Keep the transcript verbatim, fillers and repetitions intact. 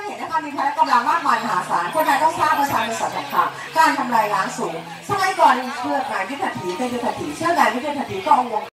เห็นนะคะมีพละกำลังมากมายมหาศาลคนไทยต้องทราบประชาเป็นสัตว์ค่ะการทำลายล้างสูงสมัยก่อนเชื่อนายวิทยาถีเป็นวิทยาถีเชื่อนายวิทยาถีก็เอาวง